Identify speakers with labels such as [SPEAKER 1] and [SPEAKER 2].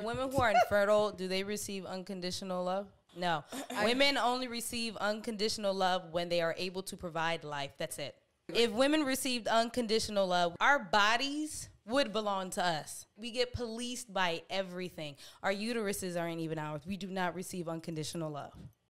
[SPEAKER 1] Women who are infertile, do they receive unconditional love? No. Women only receive unconditional love when they are able to provide life. That's it. If women received unconditional love, our bodies would belong to us. We get policed by everything. Our uteruses aren't even ours. We do not receive unconditional love.